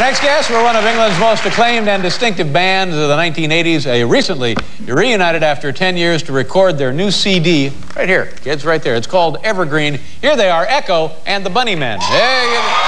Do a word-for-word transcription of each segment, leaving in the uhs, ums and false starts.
next guests were one of England's most acclaimed and distinctive bands of the nineteen eighties. They recently reunited after ten years to record their new C D. Right here, kids, right there. It's called Evergreen. Here they are, Echo and the Bunnymen. Hey,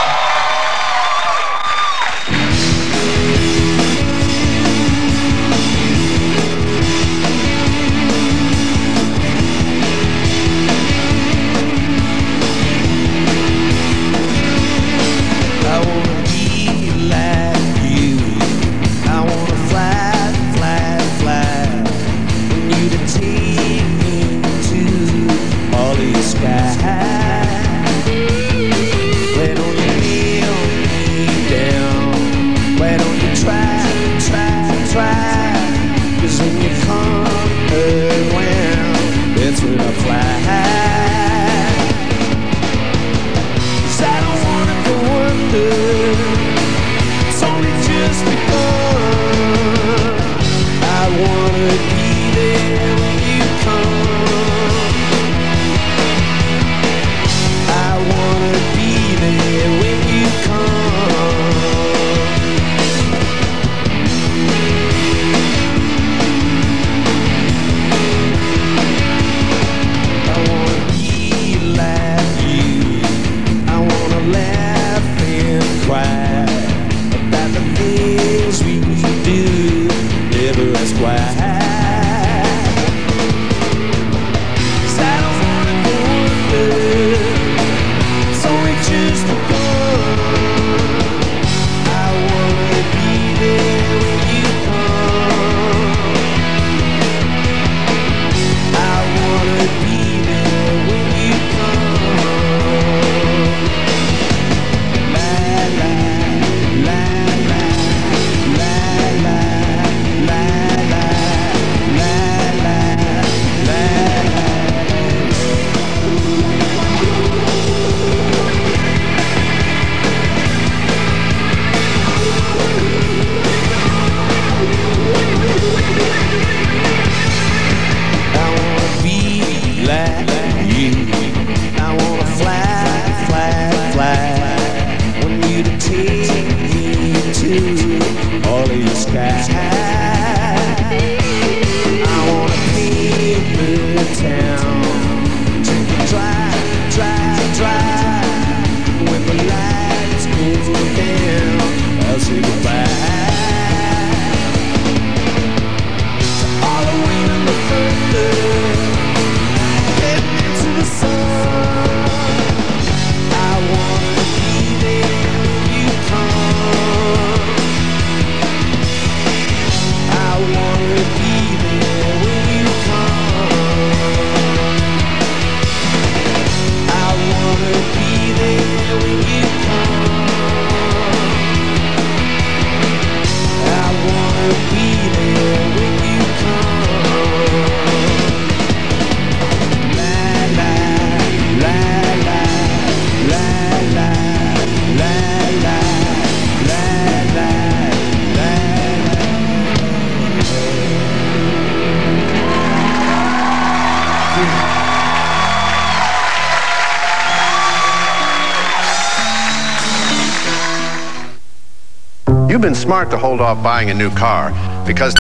you've been smart to hold off buying a new car because